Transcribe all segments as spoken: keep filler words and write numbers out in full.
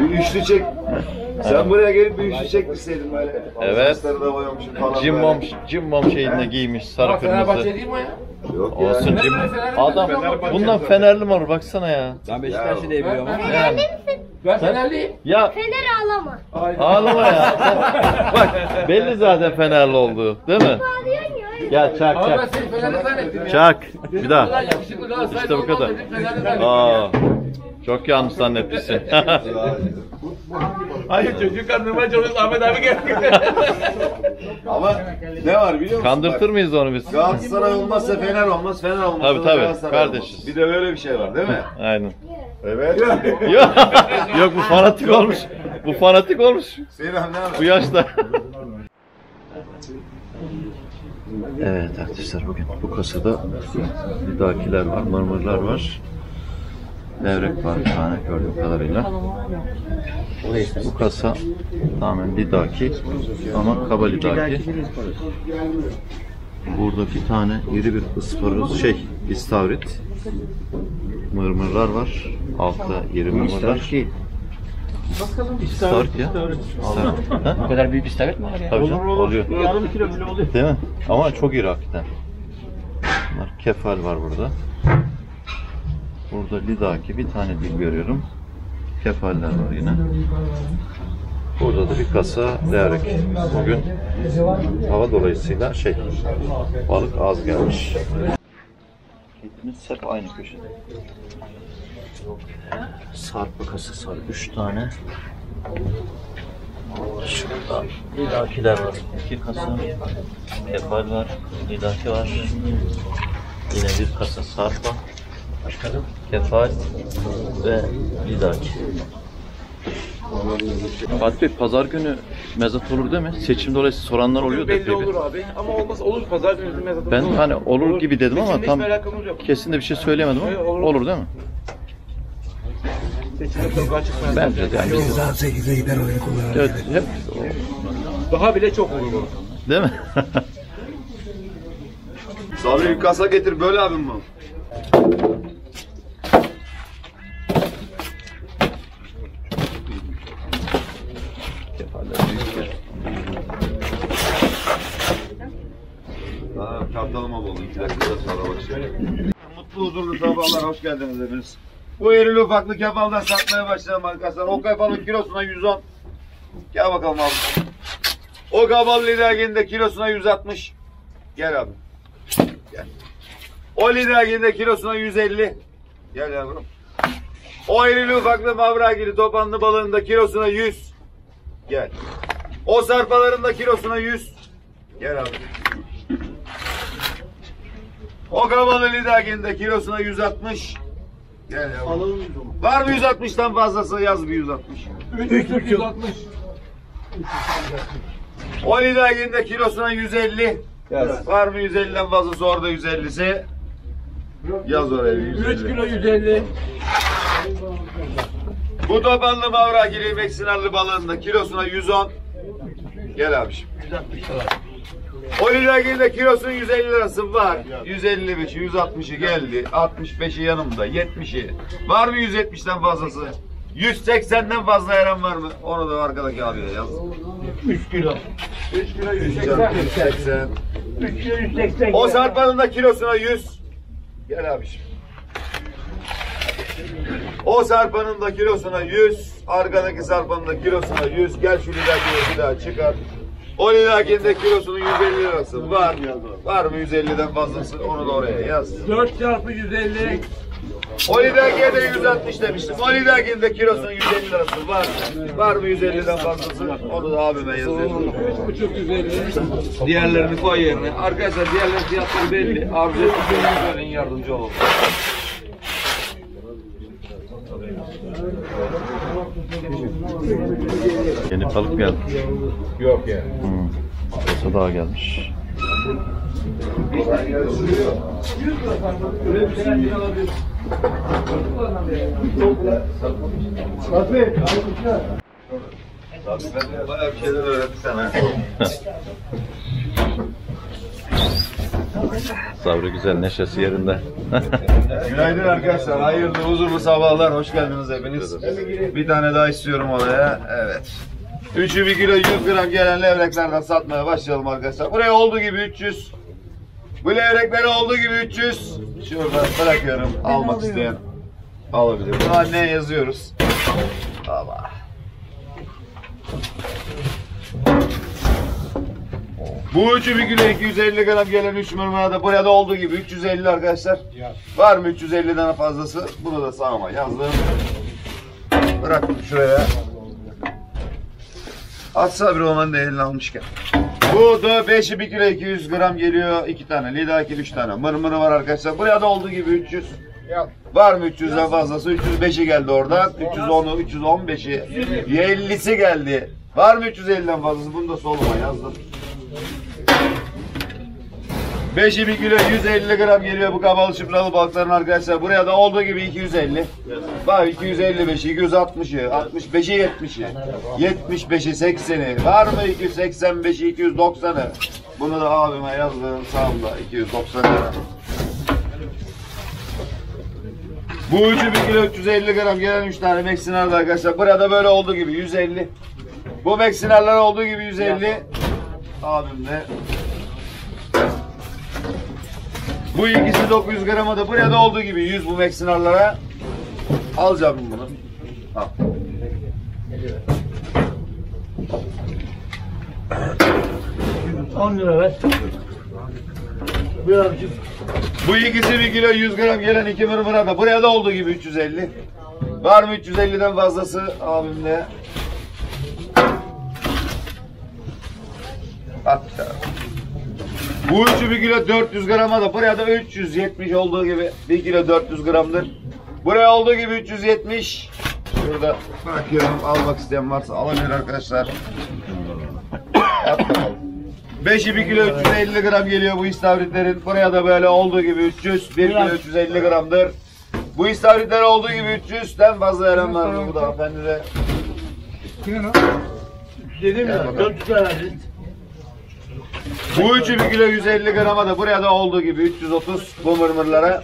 Bir üçlü çek. Sen buraya gelip bir üçlü çektirseydin böyle. Evet. Cimbom, cimbom şeyinde giymiş sarı kırmızı. değil mi o ya? Yok Olsun cim. Adam bundan Fenerli mi olur baksana ya. Ben Beşiktaş'ı diyebiliyorum ama. Yani. Ben Fenerliyim. Ya Fener ağlama. ağlama ya. Sen, bak belli zaten Fenerli olduğu, değil mi? Ağlıyorsun ya. Gel çak Abi ben çak. seni Fenerli zannettim ya. Çak. Bir daha. Ulan yakışıklı Galatasaraylı İşte bu kadar. olmaz dedim, Fenerli zannettim Aa. ya. Çok yanlış zannetmişsin. Hayır çocuk kandırmaya çalışıyoruz Ahmet abi geldi. Ama ne var biliyor musun? Kandırtır mıyız onu biz? Galatasaray olmazsa Fener olmaz, Fener olmazsa Tabii, tabii. Galatasaray Kardeşiz. olmaz. Bir de böyle bir şey var değil mi? Aynen. Evet. Yok, yok bu fanatik olmuş. Bu fanatik olmuş. Senin annen Bu yaşta. Evet arkadaşlar bugün bu kasada lidakiler var, mırmırlar var. Levrek var bir tane gördüğüm kadarıyla. Bu kasa tamamen lidaki ama kaba lidaki. Burada bir tane iri bir ısparoz şey istavrit. Mırmırlar var. Altta iri mırmırlar. İstavrit ya. İstavrit. Bu kadar büyük istavrit mi var ya? Tabii canım oluyor. Yarım kilo bile oluyor. Değil mi? Ama çok iri hakikaten. Bunlar kefal var burada. Burada lidaki bir tane dil görüyorum. Kefaller var yine. Burada da bir kasa levrek. Bugün hava dolayısıyla şey balık az gelmiş. Kedimiz hep aynı köşede. Sarpa kasası var. Üç tane. Şurada lidakiler var. İki kasa. Kefal var. Lidaki var. Yine bir kasa sarpa. Kefal ve lidaki. Fatih Bey, pazar günü mezat olur değil mi? Seçim dolayısıyla soranlar oluyor. Belli olur abi ama olmaz olur pazar günü mezatı. Ben hani olur, olur gibi dedim ama tam yok. kesin de bir şey söylemedim ama olur. olur değil mi? Bence de yani biz Saat sekize gider oraya kullanır. evet, hep Daha bile çok olur. değil mi? Sabri bir kasa getir böyle abim mi? Kefaller büyük yer. Daha kartalıma oldu. İki dakika sonra başlayalım. Mutlu huzurlu sabahlar, hoş geldiniz hepiniz. Bu erili ufaklı kefaldan satmaya başlayalım arkadaşlar. O kefalın kilosuna yüz on. Gel bakalım abi. O kabal lidaginde kilosuna yüz altmış. Gel abi. Gel. O lidaginde kilosuna yüz elli. Gel yavrum. O erili ufaklı mavragili topanlı balığında kilosuna yüz. Gel. O sarpalarında kilosuna yüz. Gel abi. O kabalı lidaginde kilosuna yüz altmış. Gel yavrum. Var mı yüz altmıştan fazlası? Yaz bir yüz altmış. yüz altmış. O lidaginde kilosuna yüz elli. Yaz. Var mı yüz elliden fazlası? Orada yüz ellisi. Yaz oraya yüz elli. üç kilo yüz elli. Bu topanlı mavragili meksinarlı balığında kilosuna yüz on. Gel abiciğim. O lidaginde kilosunun yüz elli lirası var. yüz elli beşi, yüz altmışı geldi. altmış beşi yanımda, yetmişi. Var mı yüz yetmişten fazlası? yüz seksenden fazla yaran var mı? Onu da arkadaki abiye yaz. üç kilo. üç kilo yüz yüz seksen. seksen. üç kilo yüz seksen. O sarpanın da kilosuna yüz. Gel abiciğim. O sarpanın da kilosuna yüz. Arkadaki sarpanın da kilosuna yüz. Gel şu lidakini bir daha çıkar. O lidakinde kilosunun yüz elli lirası var. Var mı yüz elliden fazlası? Onu da oraya yaz. dört çarpı yüz elli. O lidakiye de yüz altmış demiştim. O lidakinde kilosunun yüz elli lirası var. Var mı yüz elliden fazlası? Onu da abime yazıyorum. üç buçuk yüz elli. Diğerlerini koy yerine. Arkadaşlar diğerlerin fiyatları belli. Arzu ettiğiniz yardımcı olalım. Yeni balık geldi. Yok ya. Hmm. Kasa daha gelmiş. Bayağı bir şeyler öğrettik sana. Sabri güzel, neşesi yerinde. Günaydın arkadaşlar. Hayırlı, huzurlu sabahlar. Hoş geldiniz hepiniz. Bir tane daha istiyorum oraya. Evet. Üçü bir kilo yüz gram gelen levreklerden satmaya başlayalım arkadaşlar. Buraya olduğu gibi üç yüz. Bu levrekleri olduğu gibi üç yüz. Şurada bırakıyorum. Almak isteyen alabilir. Bu anneye yazıyoruz. Allah. Bu üçü bir kilo iki yüz elli gram gelen üç mırmırada buraya da olduğu gibi üç yüz elli arkadaşlar. Var mı üç yüz elliden fazlası? Bunu da sağıma yazdım. Bıraktım şuraya. At Sabri Oman da elini almışken. Bu da beşi bir kilo iki yüz gram geliyor. iki tane. Lidaki üç tane. Mırmırı var arkadaşlar. Buraya da olduğu gibi üç yüz. Var mı üç yüzden fazlası? üç yüz beşi geldi oradan. üç yüz onu, üç yüz on beşi. ellisi geldi. Var mı üç yüz elliden fazlası? Bunu da soluma yazdım. beşi bir kilo yüz elli gram geliyor bu kabalı çıpralı balıkların arkadaşlar. Buraya da olduğu gibi iki yüz elli. Var iki yüz elli beşi, iki yüz altmışı, altmış beşi, yetmişi, yetmiş beşi, sekseni. Var mı iki yüz seksen beşi, iki yüz doksanı? Bunu da abime yazdım sağımda iki yüz doksan lira. Bu üçü bir kilo üç yüz elli gram gelen üç tane Meksiner'de arkadaşlar. Buraya da böyle olduğu gibi yüz elli. Bu Meksiner'ler olduğu gibi yüz elli. Abim de. Bu ikisi dokuz yüz grama da buraya da olduğu gibi yüz bu Meksinarlara. Alacağım bunu. Al. on lira ver. Buyur abicim. Bu ikisi bir kilo yüz gram gelen iki mırmıra da buraya da olduğu gibi üç yüz elli. Var mı üç yüz elliden fazlası abimle? At. Bu üçü bir kilo dört yüz grama da buraya da üç yüz yetmiş olduğu gibi bir kilo dört yüz gramdır. Buraya olduğu gibi üç yüz yetmiş. Şurada bırakıyorum. Almak isteyen varsa alabilir arkadaşlar. At bakalım. beşi bir kilo üç yüz elli gram geliyor bu istavritlerin. Buraya da böyle olduğu gibi üç yüz. bir kilo üç yüz elli gramdır. Bu istavritler olduğu gibi üç yüzden fazla veren var mı bu da hanımefendi de? Dedim ya dört yüz lira verdin. Bu üçü bir kilo yüz elli grama da buraya da olduğu gibi üç yüz otuz bu mırmırlara.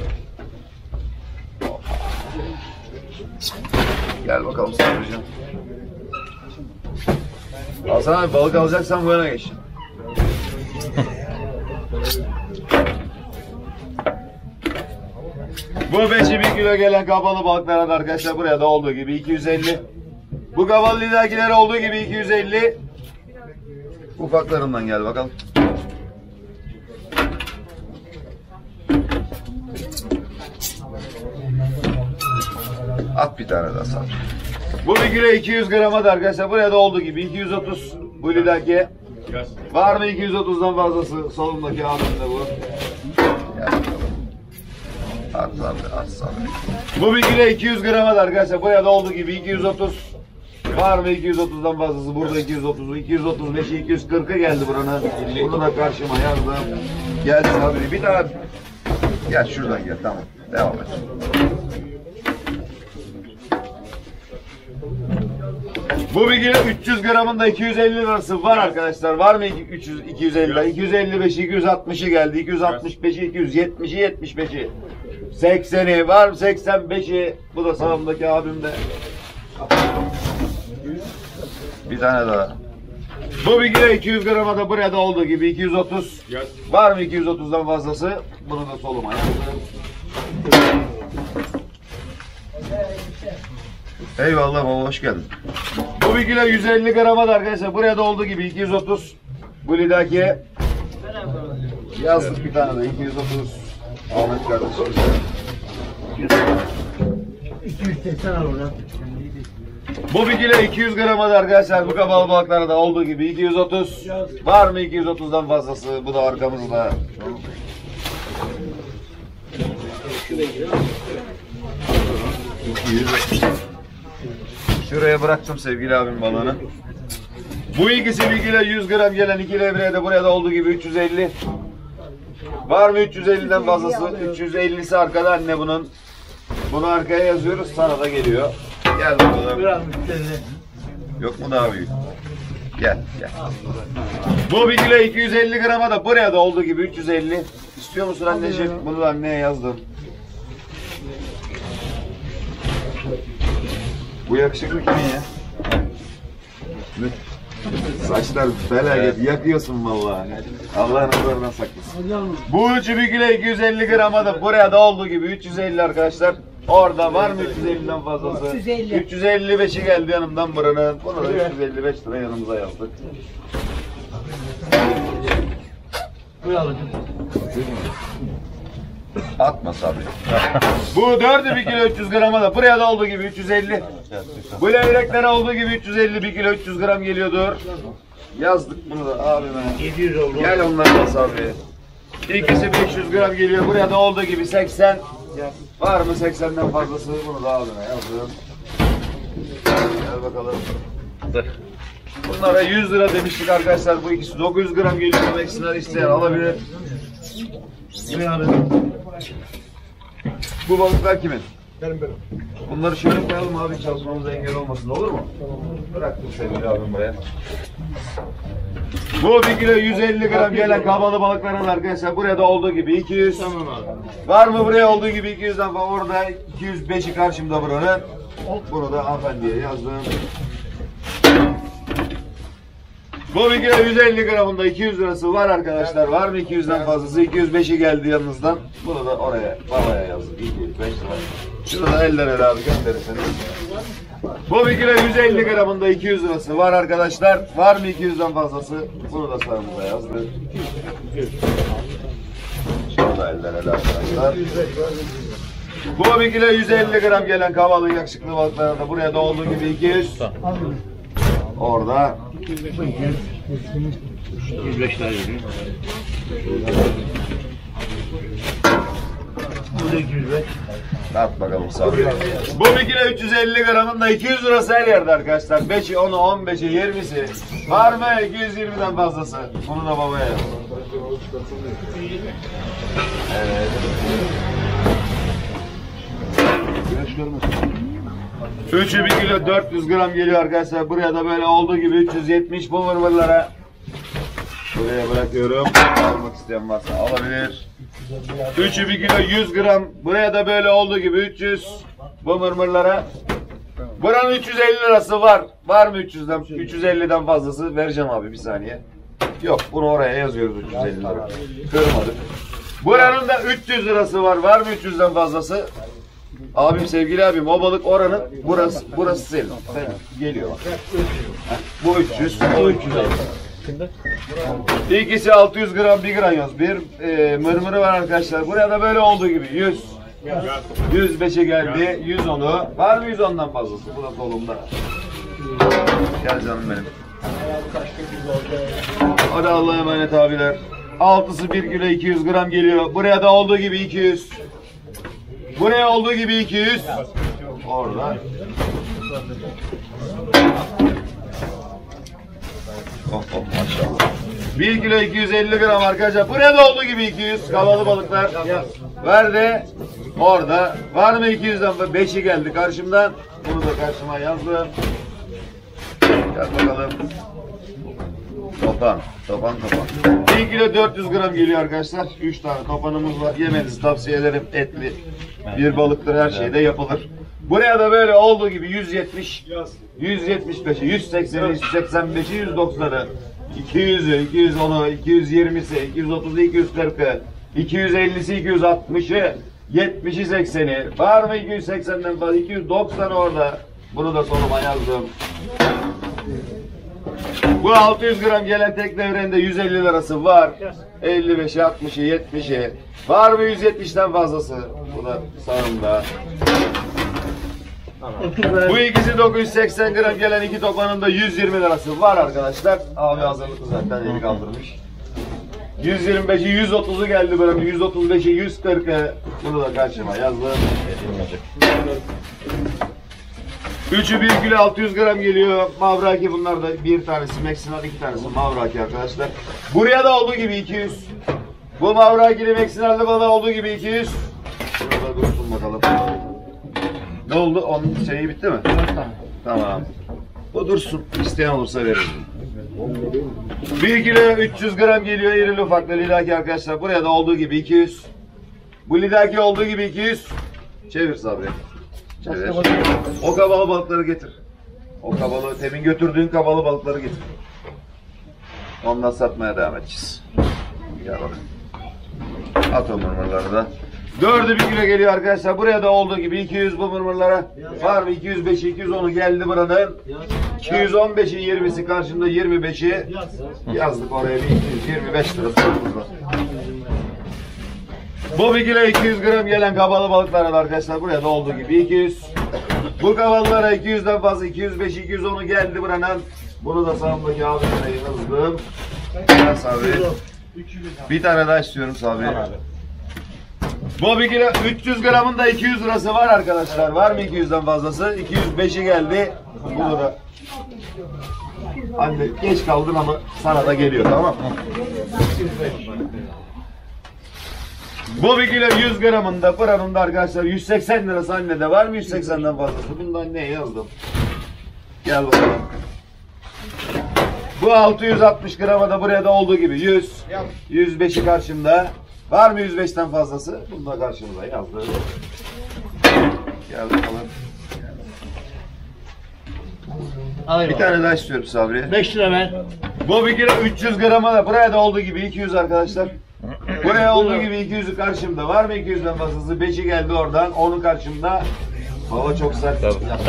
Gel bakalım Sabri'cim. Alsana abi, balık alacaksan bu yana geç. Bu beşi bir kilo gelen kabalı balıklara da arkadaşlar buraya da olduğu gibi iki yüz elli. Bu kabalı lidakiler olduğu gibi iki yüz elli. Ufaklarından gel bakalım. At bir tane daha sal. Bu bir kilo iki yüz grama da arkadaşlar buraya da olduğu gibi iki yüz otuz bu lidaki. Var mı iki yüz otuzdan fazlası solundaki abimde bu? Gel bakalım. At sabri, at sabri. Bu bir kilo iki yüz grama da arkadaşlar buraya da olduğu gibi iki yüz otuz. Var mı iki yüz otuzdan fazlası? Burada iki yüz otuz, iki yüz otuz beşi, iki yüz kırkı geldi buranın. Bunu da karşıma yazdım. Geldi Sabri. Bir daha. Gel şuradan gel. Tamam. Devam et. Bu bir kilo üç yüz gramında iki yüz elli lirası var arkadaşlar. Var mı üç yüz, iki yüz elli lira? iki yüz elli beşi, iki yüz altmışı geldi. iki yüz altmış beşi, iki yüz yetmişi, yetmiş beşi. sekseni var mı? seksen beşi. Bu da sağımdaki abimde. Bir tane daha. Bu bir kilo iki yüz grama da buraya da olduğu gibi iki yüz otuz. Var mı iki yüz otuzdan fazlası? Bunu da soluma yazdım. Eyvallah baba, hoş geldin. Bu bir kilo yüz elli grama da arkadaşlar buraya da olduğu gibi iki yüz otuz. Bu lidaki yazdık bir tane de iki yüz otuz. Ahmet kardeşim. iki yüz seksen al oradan. Bu bir kilo iki yüz grama da arkadaşlar bu kabalı balıklarda da olduğu gibi iki yüz otuz. Var mı iki yüz otuzdan fazlası? Bu da arkamızda. iki yüz. Şuraya bıraktım sevgili abim balığını. Bu ikisi bir kilo yüz gram gelen iki levreye de buraya da olduğu gibi üç yüz elli. Var mı üç yüz elliden fazlası? üç yüz ellisi arkada anne bunun. Bunu arkaya yazıyoruz, sana da geliyor. Gel bakalım. Biraz müşterine. Yok mu daha büyük? Gel gel. Bu bir kilo iki yüz elli grama da buraya da olduğu gibi üç yüz elli. İstiyor musun anneciğim? Bunu da anneye yazdım. Bu yakışıklı kimin ya? Saçlar felaket, yakıyorsun vallahi. Allah'ın nazarından saklasın. Bu üçü bir kilo iki yüz elli grama da buraya da olduğu gibi üç yüz elli arkadaşlar. Orada var mı üç yüz elliden fazlası? üç yüz elli. üç yüz elli beşi geldi yanımdan buranın. Bunu da üç yüz elli beş lira yanımıza yazdık. Atma sabri. Bu dördü bir kilo üç yüz grama da buraya da olduğu gibi üç yüz elli. Bu levreklere olduğu gibi üç yüz elli bir kilo üç yüz gram geliyordur. Yazdık bunu da abime. yedi yüz oldu. Gel onlarla sabri. İkisi beş yüz gram geliyor. Buraya da olduğu gibi seksen. Var mı seksenden fazlası? Bunu da abime yazdım. Gel bakalım. Bunlara yüz lira demiştik arkadaşlar. Bu ikisi dokuz yüz gram geliyor. Eksinler isteyen alabilir. Ne abi? Bu balıklar kimin? Benim benim. Bunları şöyle koyalım abi, çalışmamıza engel olmasın, olur mu? Bıraktım sevgili abim buraya. Bu bir kilo yüz elli gram gelen kabalı balıkların arkadaşlar buraya da olduğu gibi iki yüz. Tamam abi. Var mı buraya olduğu gibi iki yüzden falan, orada iki yüz beşi karşımda buranın. Bunu da hanımefendiye yazdım. Bu bir kilo yüz elli gramında iki yüz lirası var arkadaşlar. Var mı iki yüzden fazlası? iki yüz beşi geldi yanınızdan. Bunu da oraya, babaya yazdık. iki yüz beş lira. Şunu da elden ele abi gönderirseniz. Bu bir kilo yüz elli gramında iki yüz lirası var arkadaşlar. Var mı iki yüzden fazlası? Bunu da sağımıza yazdık. Şunu da elden ele arkadaşlar. Bu bir kilo yüz elli gram gelen kavalı yakışıklı balıklarda da buraya da olduğu gibi iki yüz. Orada yüz beş lira veriyor. Bu da iki yüz beş. at bakalım sabri. Bu bir kilo üç yüz elli gramın da iki yüz lirası her yerde arkadaşlar. beşi, onu, on beşi, yirmisi. Var mı iki yüz yirmiden fazlası? Bunu da babaya yaz. Evet. Üçü bir kilo dört yüz gram geliyor arkadaşlar. Buraya da böyle olduğu gibi üç yüz yetmiş bu vırvırlara. Buraya bırakıyorum. Almak isteyen varsa alabilir. Üçü bir kilo yüz gram. Buraya da böyle olduğu gibi üç yüz bu mırmırlara. Buranın üç yüz elli lirası var. Var mı üç yüzden, üç yüz elliden fazlası? Vereceğim abi bir saniye. Yok, bunu oraya yazıyoruz üç yüz elli lira. Kırmadık. Buranın da üç yüz lirası var. Var mı üç yüzden fazlası? Abim, sevgili abim, o balık oranın, burası burası senin. Geliyor bak. Bu üç yüz, o üç yüz elli. İkisi altı yüz gram, bir gram yaz. Bir e, mırmırı var arkadaşlar. Buraya da böyle olduğu gibi yüz. yüz beşe geldi. yüz onu. Var mı yüz ondan fazlası? Bu da dolumda. Gel canım benim. Hadi Allah'a emanet abiler. Altısı bir kilo iki yüz gram geliyor. Buraya da olduğu gibi iki yüz. Buraya olduğu gibi iki yüz. Orada. Oh oh maşallah. bir kilo iki yüz elli gram arkadaşlar. Buraya da olduğu gibi iki yüz. Kavalı balıklar. Verdi. Orada. Var mı iki yüzden? beşi geldi karşımdan. Bunu da karşıma yazdım. Gel bakalım. Topan. Topan topan. bir kilo dört yüz gram geliyor arkadaşlar. üç tane topanımız var. Yemenizi tavsiye ederim. Etli bir balıktır. Her şeyde yapılır. Buraya da böyle olduğu gibi yüz yetmiş, yüz yetmiş beşi, yüz sekseni, yüz seksen beşi, yüz doksanı, iki yüzü, iki yüz onu, iki yüz yirmisi, iki yüz otuzu, iki yüz kırkı, iki yüz ellisi, iki yüz altmışı, yetmişi, sekseni. Var mı iki yüz seksenden fazla? iki yüz doksan orada. Bunu da sonuma yazdım. Bu altı yüz gram gelen tek devrende yüz elli lirası var. elli beşi, altmışı, yetmişi. Var mı yüz yetmişten fazlası? Bu da sağımda. Bu ikisi dokuz yüz seksen gram gelen iki topanın da yüz yirmi lirası var arkadaşlar. Abi hazırlıklı zaten eli kaldırmış. yüz yirmi beşi, yüz otuzu geldi böyle. yüz otuz beşi, yüz kırkı. Bunu da karşıma yazdım. Üçü bir kilo altı yüz gram geliyor. Mavraki, bunlar da bir tanesi Meksinal, iki tanesi Mavraki arkadaşlar. Buraya da olduğu gibi iki yüz. Bu Mavraki'li Meksinal'da da olduğu gibi iki yüz. Burada dursun bakalım. Ne oldu? Onun şeyi bitti mi? Tamam. Bu dursun. İsteyen olursa veririm. bir kilo üç yüz gram geliyor irili ufaklı lidaki arkadaşlar. Buraya da olduğu gibi iki yüz. Bu lidaki olduğu gibi iki yüz. Çevir Sabri. Çevir. O kabalı balıkları getir. O kabalı, temin götürdüğün kabalı balıkları getir. Ondan satmaya devam edeceğiz. Gel bakalım. At o mırmırları da. Dördü bir kilo geliyor arkadaşlar. Buraya da olduğu gibi iki yüz bu mırmırlara. Var mı iki yüz beş, iki yüz onu geldi buranın. iki yüz on beşin yirmisi karşımda yirmi beşi. Yazdık oraya bir iki yüz yirmi beş lira. Bu bir kilo iki yüz gram gelen kabalı balıklara da arkadaşlar buraya da olduğu gibi iki yüz. Bu kabalılara iki yüzden fazla iki yüz beş, iki yüz onu geldi buranın. Bunu da sağımdaki abimle yazdım. Gel Sabri. Bir tane daha istiyorum Sabri. Bu bir kilo üç yüz gramın da iki yüz lirası var arkadaşlar. Var mı iki yüzden fazlası? iki yüz beşi geldi. Bu da. Anne geç kaldın ama sana da geliyor, tamam mı? Bu bir kilo yüz gramın da buranın da arkadaşlar yüz seksen lirası annede. Var mı yüz seksenden fazlası? Bunu da anneye yazdım. Gel bakalım. Bu altı yüz altmış grama da buraya da olduğu gibi yüz. yüz beşi karşımda. Var mı yüz beşten fazlası? Bunu da karşımıza yazdım. Gel bakalım. Bir tane daha istiyorum Sabri. beş lira ver. Bu bir kilo üç yüz grama da buraya da olduğu gibi iki yüz arkadaşlar. Buraya olduğu gibi iki yüzü karşımda. Var mı iki yüzden fazlası? beşi geldi oradan. onu karşımda. Baba çok sert.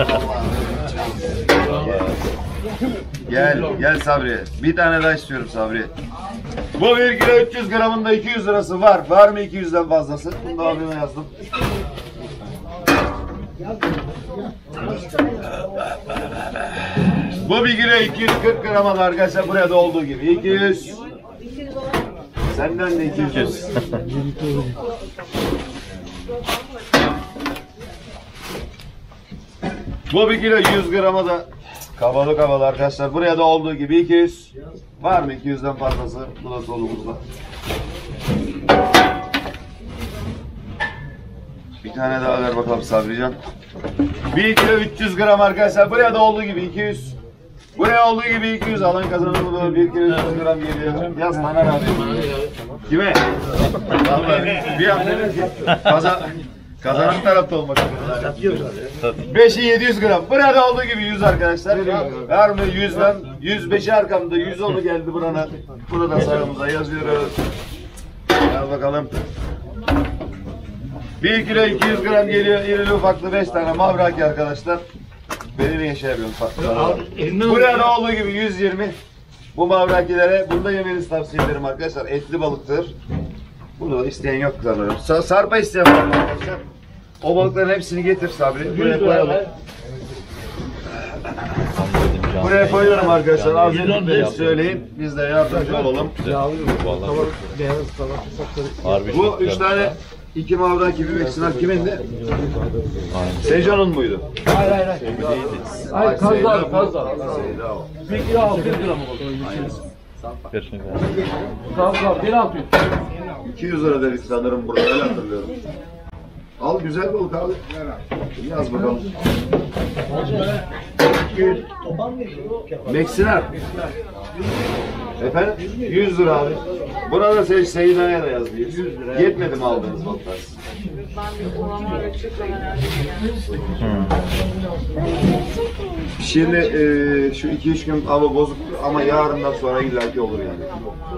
Gel, gel Sabri. Bir tane daha istiyorum Sabri. Bu bir kilo üç yüz gramın da iki yüz lirası var. Var mı iki yüzden fazlası? Bunu da abime yazdım. Bu bir kilo iki yüz kırk grama da arkadaşlar buraya da olduğu gibi iki yüz. Senden de iki yüz. Bu bir kilo yüz grama da kabalı kabalı arkadaşlar. Buraya da olduğu gibi iki yüz. Var mı iki yüzden fazlası? Bu da solumuzda. Bir tane daha ver bakalım Sabrican. bir kilo üç yüz gram arkadaşlar. Buraya da olduğu gibi iki yüz. Buraya olduğu gibi iki yüz. Alan kazanır bunu. bir kilo üç yüz gram geliyor. Yaz Taner abi. Kime? Vallahi bir an dedim ki kazan, kazanan tarafta olmak üzere. beşi yedi yüz gram. Buraya da olduğu gibi yüz arkadaşlar. Var mı yüzden? yüz beşi arkamda. yüz onu geldi burana. Bunu da sağımıza yazıyoruz. Gel bakalım. bir kilo iki yüz gram geliyor. İrili ufaklı beş tane mavraki arkadaşlar. Beni niye şey yapıyorsun farklı? Buraya da olduğu gibi yüz yirmi. Bu mavrakilere bunu da yemenizi tavsiye ederim arkadaşlar. Etli balıktır. Bunu isteyen yok sanırım. Sa sarpa isteyen var arkadaşlar. O balıkların hepsini getir Sabri. Buraya koyalım. Buraya koyuyorum arkadaşlar. Az önce söyleyin. Biz de yardımcı olalım. Bu üç tane iki mavraki bir beksinar kimindi? Sejan'ın muydu? Hayır hayır hayır. Hayır kazlar kazlar. bir kilo altı yüz gram oldu. Kazlar bir altı yüz. iki yüz lira dedik sanırım burada, öyle hatırlıyorum. Al güzel balık abi. Yaz bakalım. Meksinar. Efendim? yüz lira abi. Buna da Se Seyda'ya da yazdı. yüz lira. Yetmedi mi aldığınız balıklar? Şimdi e, şu iki üç gün hava bozuk ama yarından sonra illaki olur yani.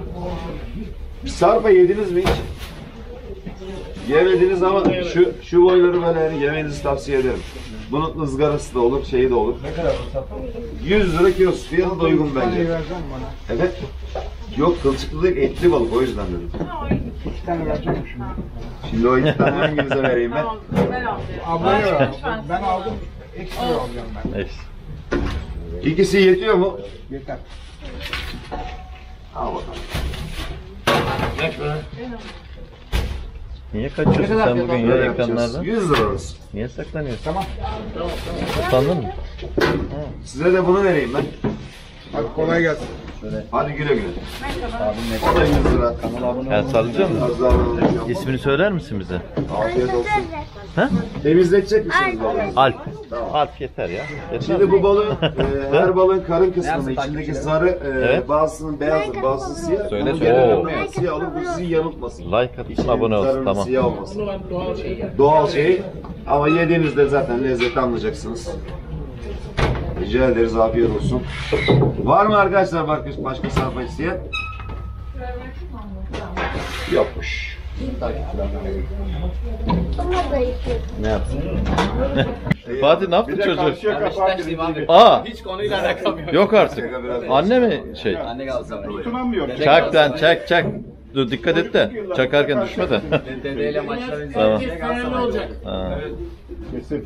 Sarpa yediniz mi hiç? Yemediniz ama şu şu boyları böyle yani yemenizi tavsiye ederim. Bunun ızgarası da olur, şeyi de olur. Ne kadar yüz lira kilosu, fiyatı da uygun bence. Evet. Yok, kılçıklı değil, etli balık, o yüzden dedim. İki tane verecekmişim. Şimdi o iki tane hanginize vereyim ben? Ablaya ver. Ben aldım. Ekstra alacağım ben. İkisi yetiyor mu? Yeter. Al bakalım. Niye kaçıyorsun sen bugün ya Böyle ekranlardan? yapacağız. yüz lira orası. Niye saklanıyorsun? Tamam. Utandın mı? Size de bunu vereyim ben. Hadi kolay gelsin. Hadi güle güle. O da yüz lira. Ben sallayacağım mı? Az daha alalım. İsmini söyler misin bize? Afiyet olsun. Ha? Temizletecek misiniz balığı? Alp. Alp yeter ya. Yeter. Şimdi bu balığın, e, her balığın karın kısmını, içindeki zarı, e, Evet. bazısının beyazdır, bazısı siyah. Söyle, Onun söyle. genel Oo. önlemi siyah olur, bu sizi yanıltmasın. Like atıp İçinin abone olsun, zarının tamam. siyah olmasın. Doğal şey ama yediğinizde zaten lezzeti anlayacaksınız. Rica ederiz, afiyet olsun. Var mı arkadaşlar başka, başka sarpa isteyen? Yokmuş. Ne yapsın? Fatih ne yaptı Bir de çocuğu? karşıya kapağı birinci. Aa, Hiç konuyla alakam yok. yok artık. Anne mi şey? Anne kaldı sana. Tutunamıyor. Çak lan çak çak. Dur dikkat et de. Çakarken düşme de. Dedeyle maçların Tamam. ne olacak? Ha. Kesin.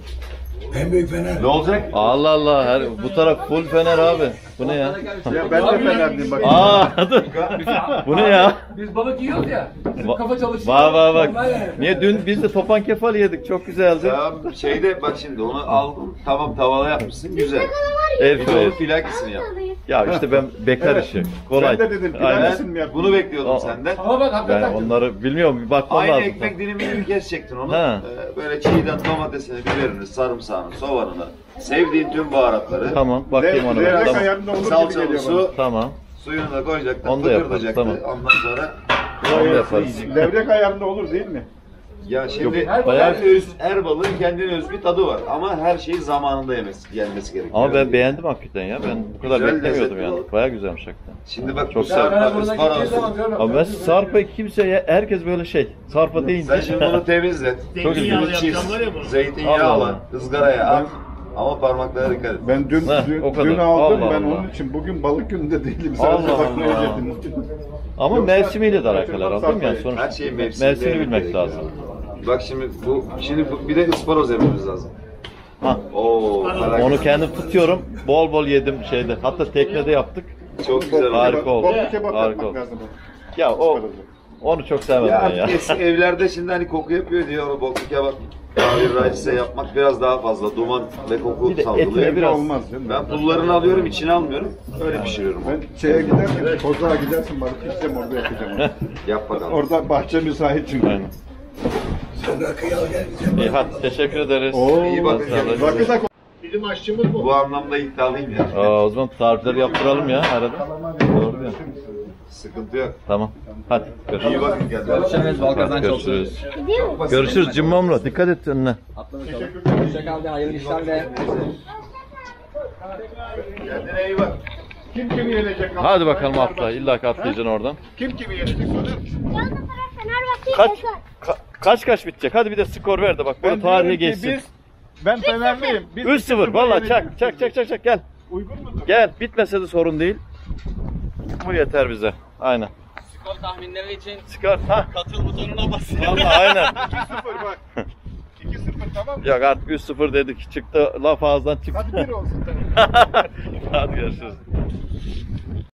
Ne olacak? Allah Allah, her, bu taraf full Fener abi. Bu ne ya? Ya ben de Fenerliyim bak. Aa, dur. Bu ne ya? Biz balık yiyoruz ya. Bizim Va- kafa çalışıyor. Vay vay Onlar bak. yani. Niye dün biz de topan kefal yedik. Çok güzeldi. Ya şeyde bak şimdi onu aldım. Tamam tavala yapmışsın güzel. El Bir de fryer. onun filakisini yap. Ya işte ben bekar Evet. işi. Kolay. Ben de dedim, Aynen. pilav mi yaptın? Bunu bekliyordum Aa. senden. Ama bak Ben hakikaten. onları bilmiyorum. Bir bakmam Aynı lazım. ekmek dilimini bir kesecektin onu. Ha. Ee, böyle çiğden domatesini, biberini, sarımsağını, soğanını, sevdiğin tüm baharatları. Tamam, bakayım ona. Levrek Tamam. ayarında olur gibi Salçalı geliyor su, Tamam. suyunu da koyacaktın, Onu da yaparız, fıkırdayacaktı. tamam. Ondan sonra Onu da yaparız. bana. Levrek ayarında olur değil mi? ya şimdi Yok, her, bayağı- öz, her balığın kendine özgü bir tadı var ama her şeyi zamanında yemesi, yenmesi gerekiyor. Ama ben beğendim hakikaten ya. Ben bu kadar Güzel, beklemiyordum lezzetli yani. balık. Bayağı güzelmiş hakikaten. Şimdi bak Çok bu sağ ol. sarpa, Fener burnuna gittiği ısparoz. zaman diyorum. Ama ben sarpa kimse, herkes böyle şey. Sarpa deyince. Sen şimdi bunu temizlet. Çok ilginç. Bunu çiz. Allah Zeytinyağla, Allah. ızgaraya at. Ama parmaklara dikkat et. Ben dün Heh, dün, o kadar. dün aldım Allah ben Allah. onun için bugün balık gününde değilim. Allah Sadece bakmayı Allah. yedim. Ama Yoksa- mevsimiyle de alakalı anladın mı? Yani Her sonuçta şeyin mevsiminde mevsimini yemek bilmek gerekiyor. lazım. Bak şimdi bu şimdi bu, bir de ısparoz yememiz lazım. Ha. Oo, Onu kendim tutuyorum. Bol bol yedim şeyde. Hatta teknede yaptık. çok güzel oldu. Harika oldu. Boklu kebap Harika yapmak oldu. lazım. Ya o onu çok sevmedim Ya ben ya. eski evlerde şimdi hani koku yapıyor diye onu boklu kebap tabiri caizse yapmak biraz daha fazla duman ve koku Bir de salgılıyor. etine Evde biraz- olmaz değil mi? Ben pullarını alıyorum, içine almıyorum. Öyle pişiriyorum. Ben şeye giderken, Kozak'a gidersin balık yiyeceğim orada yapacağım onu. Yap bakalım. Orada bahçe müsait çünkü. Aynen. İyi hadi teşekkür ederiz. Oo, İyi bakın. Sağ olun. Rakı da bizim aşçımız bu. Bu anlamda iddialıyım ya. Aa, o zaman tarifleri yaptıralım ya arada. Doğru diyor. Sıkıntı yok. Tamam. Hadi görüşürüz. İyi bakın kendinize. Görüşürüz. Balkazan çok Görüşürüz. Görüşürüz Cimmom'la. Dikkat et önüne. Hoşçakal de hayırlı işler de. Kendine iyi bak. Kim kimi yenecek? Hadi bakalım atla. İlla ki atlayacaksın oradan. Kim kimi yenecek onu? Kaç ka- kaç kaç bitecek? Hadi bir de skor ver de bak böyle tarihe diyorum ki geçsin. Biz, ben Fenerliyim. Biz üç sıfır valla çak çak çak çak çak gel. Uygun mudur? Gel bitmese de sorun değil. Bu yeter bize. Aynen. Skor tahminleri için Skor. Ha. katıl butonuna basın. Valla aynen. iki sıfır bak. iki sıfır tamam mı? Yok artık üç sıfır dedik. Çıktı laf ağızdan çıktı. Hadi bir olsun. Tamam. Hadi görüşürüz.